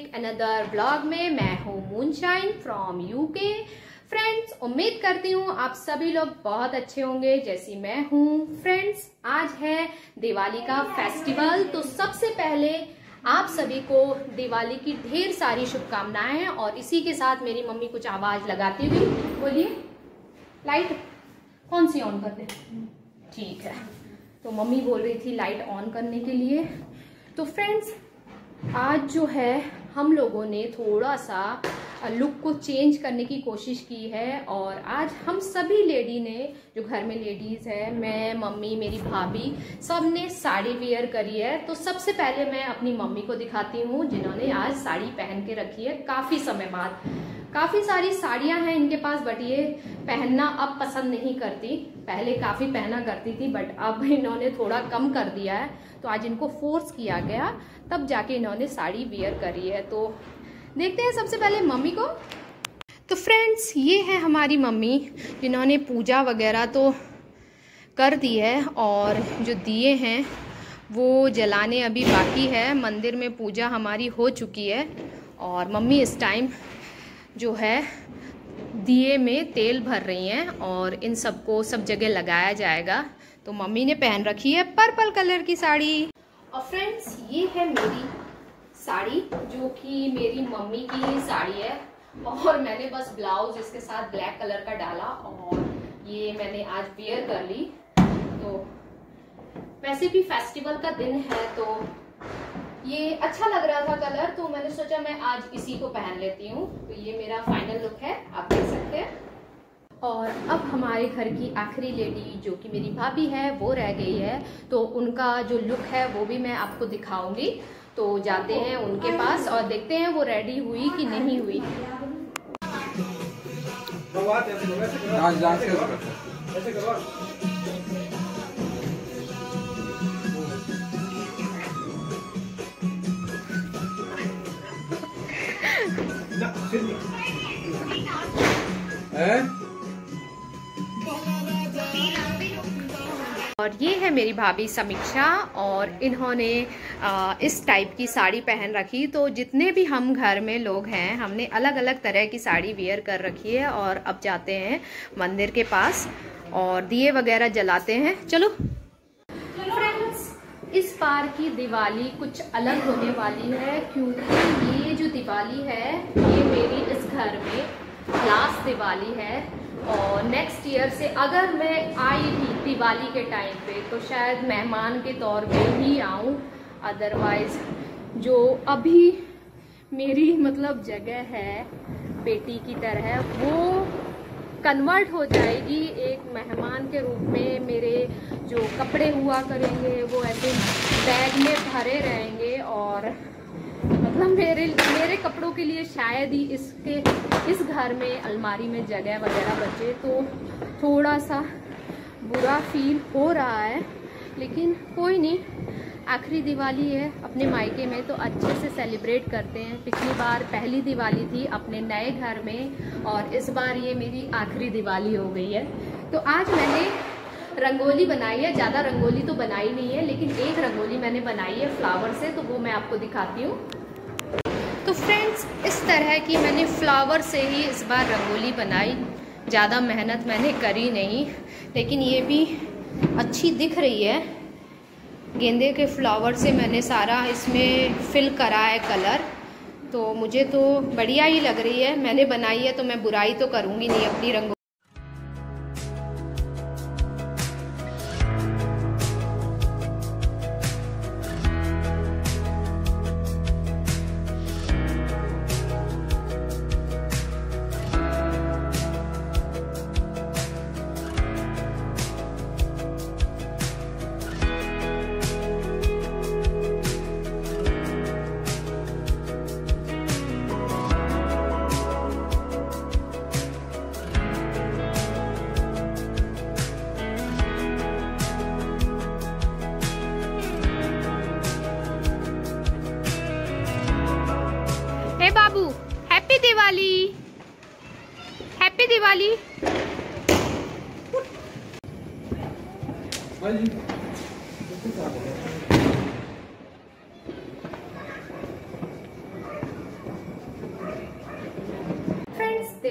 एक another blog में। मैं हूँ मूनशाइन फ्रॉम यूके। फ्रेंड्स, उम्मीद करती हूँ आप सभी लोग बहुत अच्छे होंगे जैसी मैं हूँ। फ्रेंड्स, आज है दिवाली का फेस्टिवल, तो सबसे पहले आप सभी को दिवाली की ढेर सारी शुभकामनाएं हैं। और इसी के साथ मेरी मम्मी कुछ आवाज लगाती हुई, बोलिए लाइट कौन सी ऑन कर दे? ठीक है, तो मम्मी बोल रही थी लाइट ऑन करने के लिए। तो फ्रेंड्स, आज जो है हम लोगों ने थोड़ा सा लुक को चेंज करने की कोशिश की है। और आज हम सभी लेडी ने, जो घर में लेडीज है, मैं, मम्मी, मेरी भाभी, सब ने साड़ी वेयर करी है। तो सबसे पहले मैं अपनी मम्मी को दिखाती हूँ जिन्होंने आज साड़ी पहन के रखी है काफी समय बाद। काफी सारी साड़ियां हैं इनके पास, बट ये पहनना अब पसंद नहीं करती। पहले काफी पहना करती थी, बट अब इन्होंने थोड़ा कम कर दिया है। तो आज इनको फोर्स किया गया, तब जाके इन्होंने साड़ी वेयर करी है। तो देखते हैं सबसे पहले मम्मी को। तो फ्रेंड्स, ये है हमारी मम्मी जिन्होंने पूजा वगैरह तो कर दी है, और जो दिए हैं वो जलाने अभी बाकी है। मंदिर में पूजा हमारी हो चुकी है, और मम्मी इस टाइम जो है दिए में तेल भर रही हैं, और इन सबको सब जगह लगाया जाएगा। तो मम्मी ने पहन रखी है पर्पल कलर की साड़ी। और फ्रेंड्स, ये है मेरी साड़ी, जो कि मेरी मम्मी की ही साड़ी है, और मैंने बस ब्लाउज इसके साथ ब्लैक कलर का डाला, और ये मैंने आज वेयर कर ली। तो वैसे भी फेस्टिवल का दिन है, तो ये अच्छा लग रहा था कलर, तो मैंने सोचा मैं आज इसी को पहन लेती हूँ। तो ये मेरा फाइनल लुक है, आप देख सकते हैं। और अब हमारे घर की आखिरी लेडी, जो कि मेरी भाभी है, वो रह गई है। तो उनका जो लुक है वो भी मैं आपको दिखाऊंगी। तो जाते हैं उनके पास और देखते हैं वो रेडी हुई कि नहीं हुई। और ये है मेरी भाभी समीक्षा, और इन्होंने इस टाइप की साड़ी पहन रखी। तो जितने भी हम घर में लोग हैं, हमने अलग अलग तरह की साड़ी वेयर कर रखी है। और अब जाते हैं मंदिर के पास और दिए वगैरह जलाते हैं। चलो फ्रेंड्स, इस बार की दिवाली कुछ अलग होने वाली है, क्योंकि ये जो दिवाली है ये मेरी इस घर में लास्ट दिवाली है। और नेक्स्ट ईयर से अगर मैं आई भी दिवाली के टाइम पे, तो शायद मेहमान के तौर पे ही आऊँ। अदरवाइज जो अभी मेरी मतलब जगह है बेटी की तरह, वो कन्वर्ट हो जाएगी एक मेहमान के रूप में। मेरे जो कपड़े हुआ करेंगे वो ऐसे बैग में भरे रहेंगे, और मतलब मेरे कपड़ों के लिए शायद ही इस घर में अलमारी में जगह वगैरह बचे। तो थोड़ा सा बुरा फील हो रहा है, लेकिन कोई नहीं, आखिरी दिवाली है अपने मायके में, तो अच्छे से सेलिब्रेट करते हैं। पिछली बार पहली दिवाली थी अपने नए घर में, और इस बार ये मेरी आखिरी दिवाली हो गई है। तो आज मैंने रंगोली बनाई है। ज़्यादा रंगोली तो बनाई नहीं है, लेकिन एक रंगोली मैंने बनाई है फ्लावर से, तो वो मैं आपको दिखाती हूँ। तो फ्रेंड्स, इस तरह की मैंने फ्लावर से ही इस बार रंगोली बनाई। ज़्यादा मेहनत मैंने करी नहीं, लेकिन ये भी अच्छी दिख रही है। गेंदे के फ्लावर से मैंने सारा इसमें फिल करा है कलर, तो मुझे तो बढ़िया ही लग रही है। मैंने बनाई है तो मैं बुराई तो करूँगी नहीं अपनी रंगोली। हे बाबू, हैप्पी दिवाली, हैप्पी दिवाली।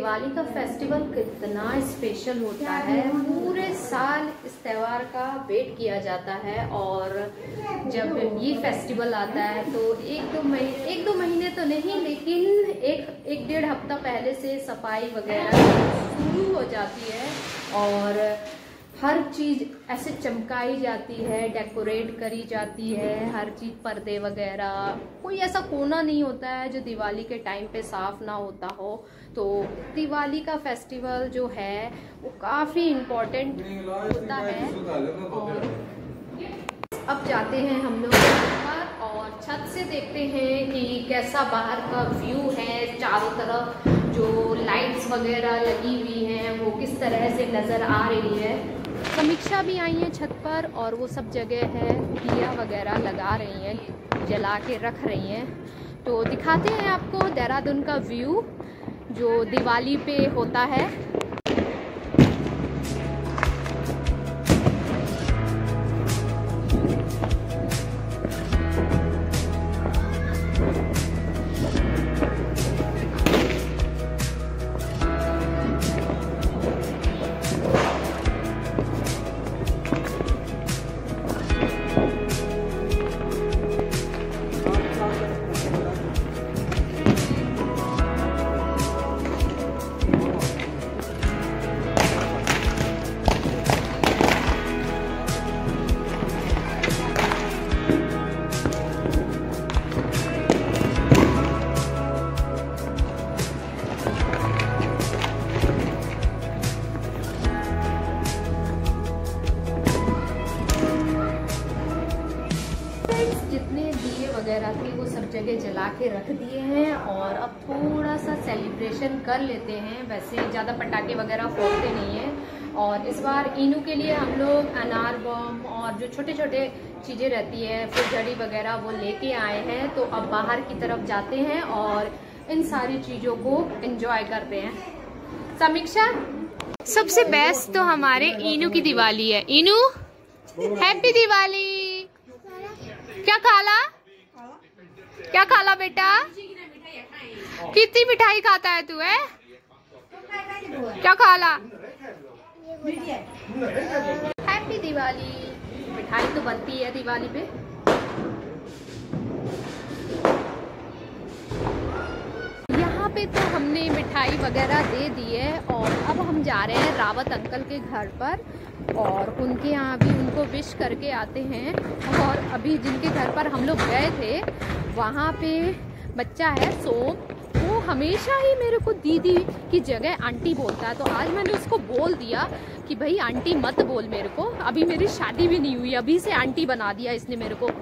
दिवाली का फेस्टिवल कितना स्पेशल होता है। पूरे साल इस त्योहार का वेट किया जाता है और जब ये फेस्टिवल आता है तो एक दो महीने तो नहीं, लेकिन एक डेढ़ हफ्ता पहले से सफाई वगैरह शुरू हो जाती है और हर चीज़ ऐसे चमकाई जाती है, डेकोरेट करी जाती है, हर चीज़ पर्दे वगैरह। कोई ऐसा कोना नहीं होता है जो दिवाली के टाइम पे साफ ना होता हो। तो दिवाली का फेस्टिवल जो है वो काफ़ी इम्पोर्टेंट होता है। और अब जाते हैं हम लोग बाहर और छत से देखते हैं कि कैसा बाहर का व्यू है। चारों तरफ जो लाइट्स वगैरह लगी हुई हैं वो किस तरह से नज़र आ रही है। समीक्षा भी आई है छत पर और वो सब जगह है दिया वगैरह लगा रही हैं, जला के रख रही हैं। तो दिखाते हैं आपको देहरादून का व्यू जो दिवाली पे होता है। जितने दिए वगैरह थे वो सब जगह जला के रख दिए हैं और अब थोड़ा सा सेलिब्रेशन कर लेते हैं। वैसे ज़्यादा पटाखे वगैरह फोड़ते नहीं हैं और इस बार इनू के लिए हम लोग अनार बम और जो छोटे छोटे चीज़ें रहती है फुलझड़ी वगैरह वो लेके आए हैं। तो अब बाहर की तरफ जाते हैं और इन सारी चीज़ों को एंजॉय करते हैं। समीक्षा, सबसे बेस्ट तो हमारे इनू की दिवाली है। इनू हैप्पी दिवाली। क्या खाला, क्या खाला बेटा? कितनी मिठाई खाता है तू? है क्या खाला? हैप्पी दिवाली। मिठाई तो बनती है दिवाली पे। यहाँ पे तो हमने मिठाई वगैरह दे दी है और अब हम जा रहे हैं रावत अंकल के घर पर और उनके यहाँ भी उनको विश करके आते हैं। और अभी जिनके घर पर हम लोग गए थे वहाँ पे बच्चा है सोम, वो हमेशा ही मेरे को दीदी की जगह आंटी बोलता है। तो आज मैंने उसको बोल दिया कि भाई आंटी मत बोल मेरे को, अभी मेरी शादी भी नहीं हुई, अभी से आंटी बना दिया इसने मेरे को।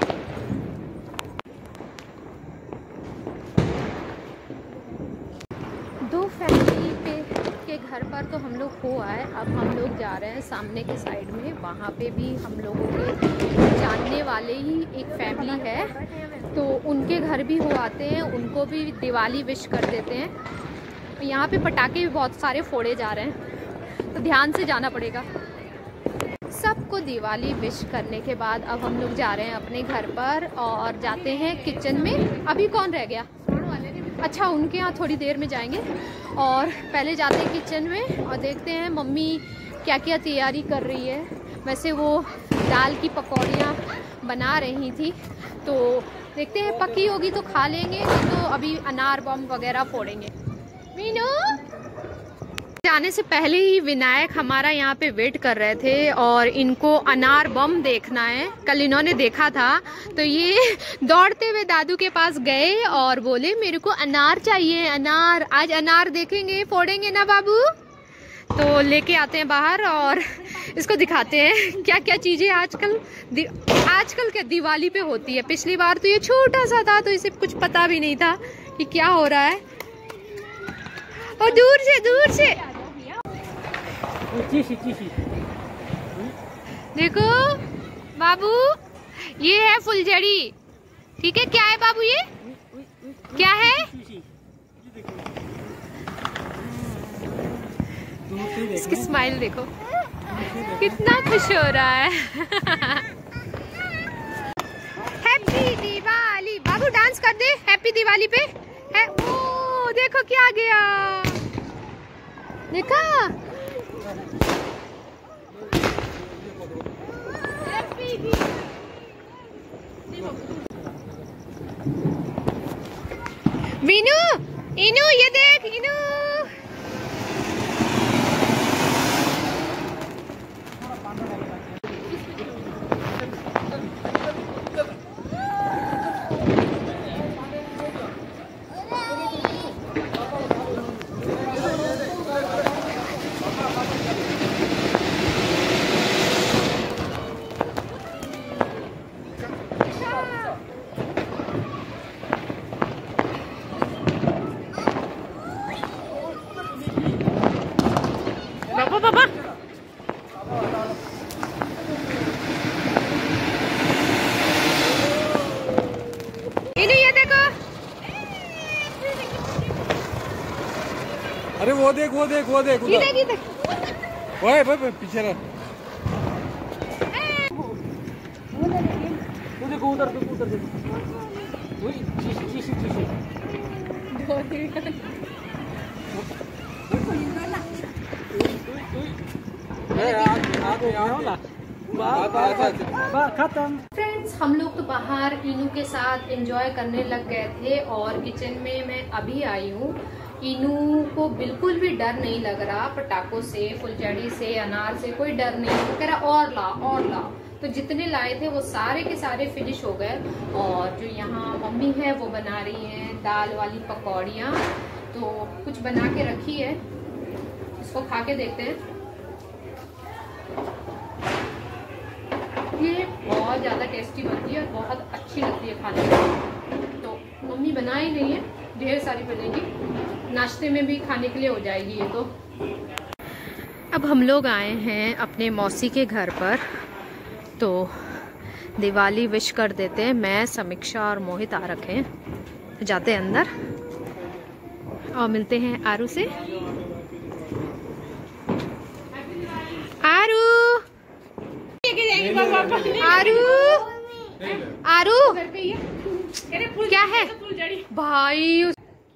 दो फैमिली के घर पर तो हम लोग हो आए। अब हम लोग जा रहे हैं सामने के साइड में, वहाँ पे भी हम लोगों के जानने वाले ही एक फैमिली है तो उनके घर भी हो आते हैं, उनको भी दिवाली विश कर देते हैं। यहाँ पे पटाखे भी बहुत सारे फोड़े जा रहे हैं तो ध्यान से जाना पड़ेगा। सबको दिवाली विश करने के बाद अब हम लोग जा रहे हैं अपने घर पर और जाते हैं किचन में। अभी कौन रह गया? अच्छा, उनके यहाँ थोड़ी देर में जाएंगे और पहले जाते हैं किचन में और देखते हैं मम्मी क्या क्या तैयारी कर रही है। वैसे वो दाल की पकौड़ियाँ बना रही थी तो देखते हैं, पकी होगी तो खा लेंगे, नहीं तो अभी अनार बम वगैरह फोड़ेंगे। मीनू, जाने से पहले ही विनायक हमारा यहाँ पे वेट कर रहे थे और इनको अनार बम देखना है। कल इन्होंने देखा था तो ये दौड़ते हुए दादू के पास गए और बोले मेरे को अनार चाहिए, अनार। आज अनार देखेंगे, फोड़ेंगे ना बाबू? तो लेके आते हैं बाहर और इसको दिखाते हैं क्या क्या चीजें आजकल क्या दिवाली पे होती है। पिछली बार तो ये छोटा सा था तो इसे कुछ पता भी नहीं था कि क्या हो रहा है। और दूर से देखो बाबू, ये है फुलझड़ी, ठीक है? क्या है बाबू ये? क्या है? इसकी स्माइल देखो, कितना खुश हो रहा है। हैप्पी दिवाली। बाबू डांस कर दे हैप्पी दिवाली पे। है ओ देखो क्या गया। देखा वीनू, इनू ये देख इनू। पापा इन्हें ये देखो। अरे वो देख वो देख वो देख इधर ओए पीछे रह। देखो उधर फ्रेंड्स, हम लोग तो बाहर इनू के साथ एंजॉय करने लग गए थे और किचन में मैं अभी आई हूँ। इनू को बिल्कुल भी डर नहीं लग रहा, पटाखों से, फुलझड़ी से, अनार से कोई डर नहीं। वो कह रहा और ला। तो जितने लाए थे वो सारे के सारे फिनिश हो गए। और जो यहाँ मम्मी है वो बना रही हैं दाल वाली पकौड़ियाँ। तो कुछ बना के रखी है, इसको खा के देखते हैं। ये बहुत ज़्यादा टेस्टी बनती है और बहुत अच्छी लगती है खाने में। तो मम्मी बना ही रही है, ढेर सारी बनेगी, नाश्ते में भी खाने के लिए हो जाएगी ये तो। अब हम लोग आए हैं अपने मौसी के घर पर, तो दिवाली विश कर देते हैं। मैं, समीक्षा और मोहित आ रखे हैं, तो जाते हैं अंदर और मिलते हैं आरू से। आरू आरू क्या है भाई?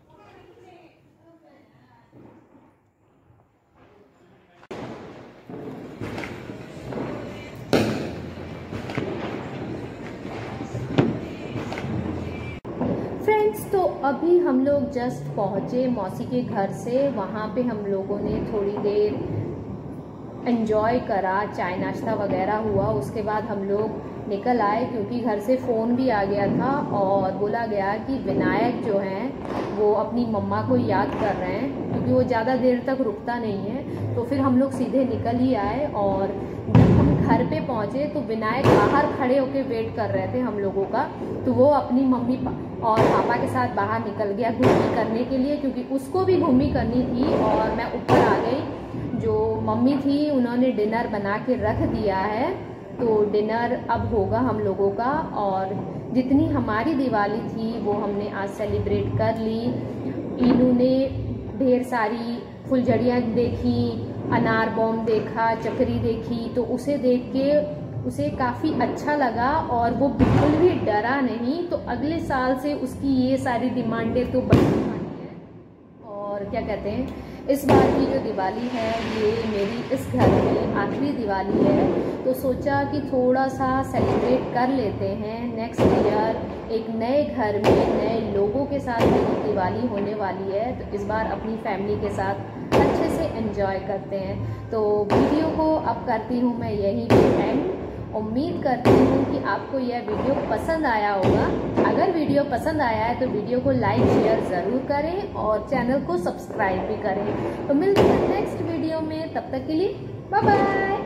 फ्रेंड्स, तो अभी हम लोग जस्ट पहुंचे मौसी के घर से। वहाँ पे हम लोगों ने थोड़ी देर एंजॉय करा, चाय नाश्ता वगैरह हुआ। उसके बाद हम लोग निकल आए क्योंकि घर से फ़ोन भी आ गया था और बोला गया कि विनायक जो हैं वो अपनी मम्मा को याद कर रहे हैं, क्योंकि वो ज़्यादा देर तक रुकता नहीं है। तो फिर हम लोग सीधे निकल ही आए और जब हम घर पे पहुँचे तो विनायक बाहर खड़े होकर वेट कर रहे थे हम लोगों का। तो वो अपनी मम्मी और पापा के साथ बाहर निकल गया घूमी करने के लिए, क्योंकि उसको भी घूमी करनी थी। और मैं ऊपर आ गई। जो मम्मी थी उन्होंने डिनर बना के रख दिया है, तो डिनर अब होगा हम लोगों का। और जितनी हमारी दिवाली थी वो हमने आज सेलिब्रेट कर ली। इनू ने ढेर सारी फुलझड़ियाँ देखी, अनार बॉम्ब देखा, चक्री देखी, तो उसे देख के उसे काफ़ी अच्छा लगा और वो बिल्कुल भी डरा नहीं। तो अगले साल से उसकी ये सारी डिमांडें तो बढ़ती है। और क्या कहते हैं, इस बार की जो दिवाली है ये मेरी इस घर में आखिरी दिवाली है, तो सोचा कि थोड़ा सा सेलिब्रेट कर लेते हैं। नेक्स्ट ईयर एक नए घर में नए लोगों के साथ मेरी दिवाली होने वाली है, तो इस बार अपनी फैमिली के साथ अच्छे से एंजॉय करते हैं। तो वीडियो को अब करती हूँ मैं यहीं पे एंड। उम्मीद करती हूँ कि आपको यह वीडियो पसंद आया होगा। अगर वीडियो पसंद आया है तो वीडियो को लाइक शेयर ज़रूर करें और चैनल को सब्सक्राइब भी करें। तो मिलते हैं नेक्स्ट वीडियो में, तब तक के लिए बाय बाय।